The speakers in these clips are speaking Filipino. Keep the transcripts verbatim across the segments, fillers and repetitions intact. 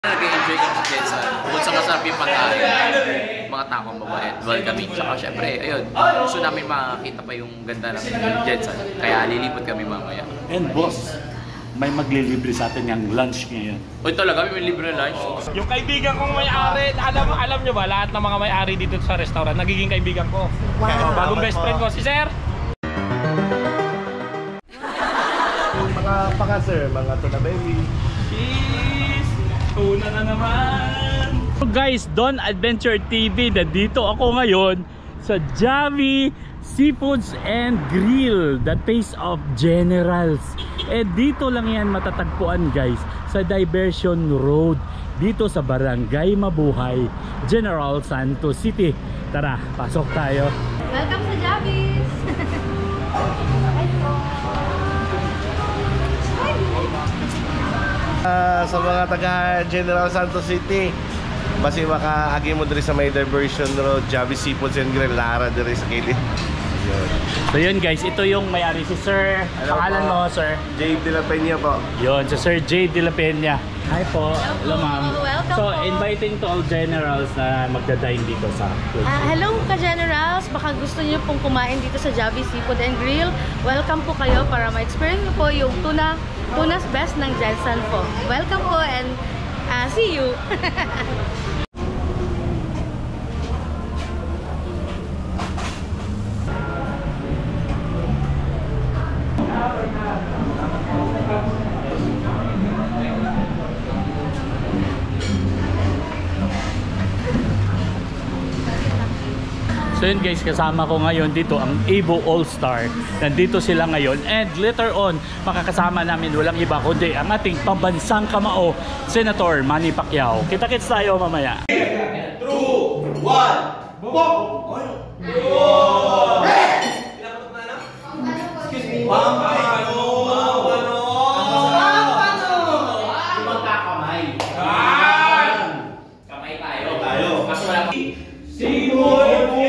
Nag-enjoy kami sa Jensen. Bukod sa masarap yung pagkain, mga takong mabait, welcoming. Tsaka syempre, ayun, gusto namin makakita pa yung ganda ng Jensen. Kaya lilipot kami mamaya. And boss, may maglilibre sa atin yung lunch ngayon. Uy, talaga may libre lunch? Yung kaibigan kong may-ari, alam alam nyo ba, lahat ng mga may-ari dito sa restaurant, nagiging kaibigan ko. Wow. Bagong best friend ko, si Sir. Yung mga paka sir, mga tuna baby. Cheese! Tuna na naman! So guys, Don Adventure T V, nandito ako ngayon sa Javi Seafoods and Grill, the taste of generals. Eh dito lang yan matatagpuan guys, sa Diversion Road, dito sa Barangay Mabuhay, General Santos City. Tara, pasok tayo. Welcome sa Javis! Uh, sa mga taga General Santos City, basi makaagi mo diri sa may Diversion Road, Javi Seafoods and Grill, Lara diri sa Kilid. So yun guys, ito yung may-ari si Sir. Hello Pangalan po. mo, Sir? Jade de la Peña po. Yun, si Sir Jade de la Peña. Hi po. Hello, ma'am. welcome So, po. inviting to all generals na magdadine dito sa food. Uh, hello ka-generals! Baka gusto niyo pong kumain dito sa Javi Seafood and Grill. Welcome po kayo para ma-experience niyo po yung tuna, tuna's best ng Jensen po. Welcome po and uh, see you! So yun guys, kasama ko ngayon dito ang Evo All-Star. Nandito sila ngayon and later on makakasama namin walang iba kundi ang ating pambansang kamao, Senator Manny Pacquiao. Kita-kits tayo mamaya. three, two, one, boom! Excuse me. Pampano! Pampano! Pampano! Magkakamay. Kamay tayo. Tayo. Kaso wala pa. Simoy!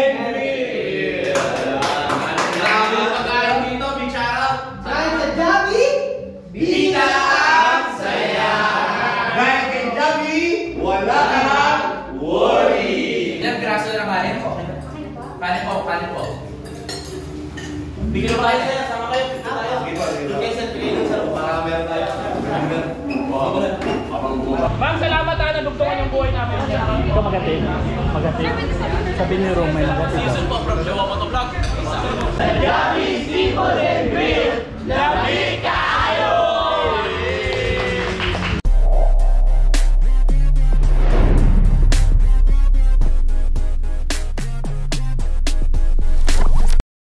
Kanin po, kanin po. Bigyan mo kayo sa'yo, sama kayo. Tayo. Bigyan sa training sa loob. Para meron tayo. Ma'am, salamat ha, nadugtungan yung buhay namin. Ikaw magating. Magating. Sabi ni Rome, may magating. Season po from Jowa Motovlog. Javi Seafood and Grill, Lamika!